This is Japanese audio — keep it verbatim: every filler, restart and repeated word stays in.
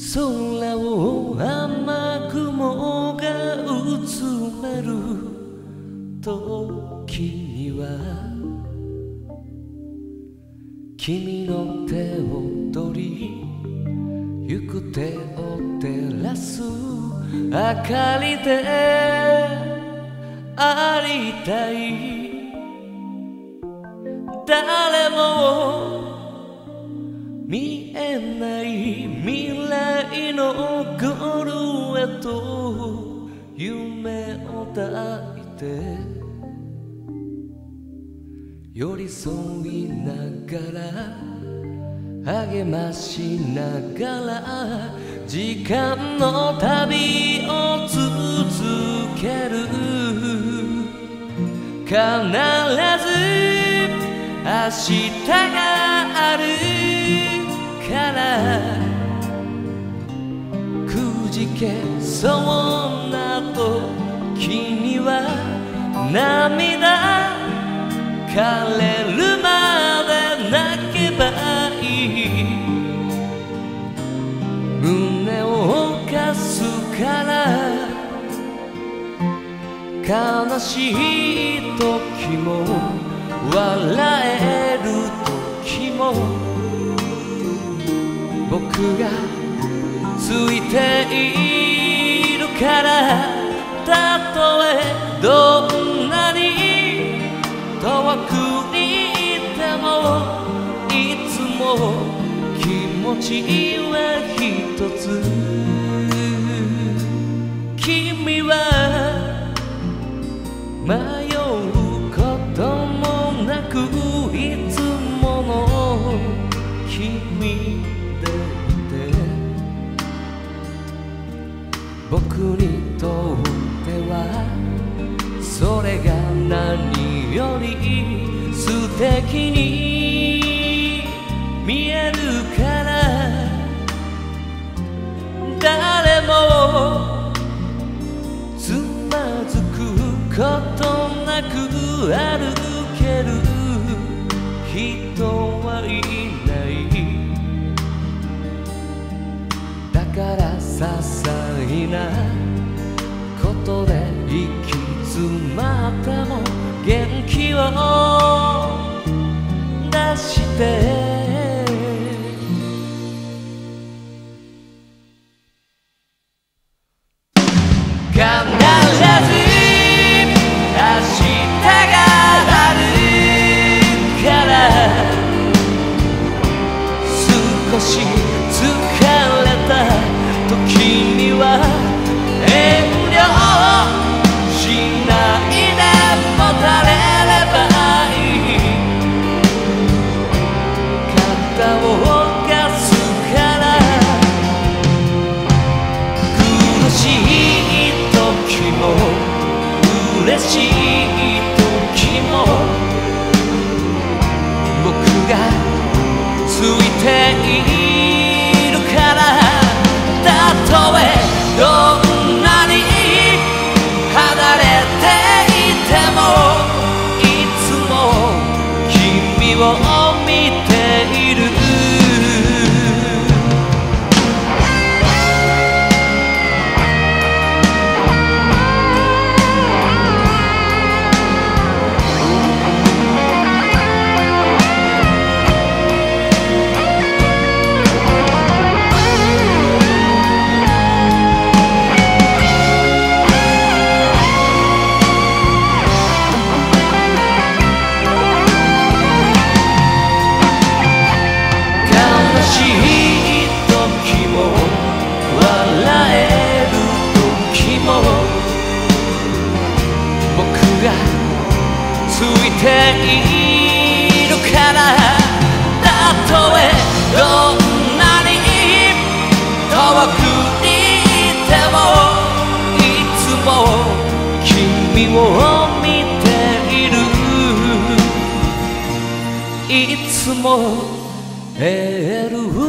空を雨雲がうつめる時には君の手を取り行く手を照らす明かりでありたい。誰も見えない未来のゴールへと夢を抱いて寄り添いながら励ましながら時間の旅を続ける。必ず明日があるからくじけそうな時には涙枯れるまで泣けばいい。胸を貸すから悲しい時も笑える時も僕がついているから。たとえどんなに遠くにいてもいつも気持ちは一つ。君は迷うこともなくいつもの君でいて僕にとってはそれが何より素敵に見えるから。誰もつまずくことなく歩ける人はいない。だから些細なことで行き詰まっても元気を出して必ず明日があるから少し疲れた時には遠慮しないでもたれればいい。肩を貸すから苦しい時も嬉しい時も僕がついているから。たとえどんなに離れていてもいつも君を見ている。ついているから。たとえどんなに遠くにいてもいつも君を見ている。いつもエール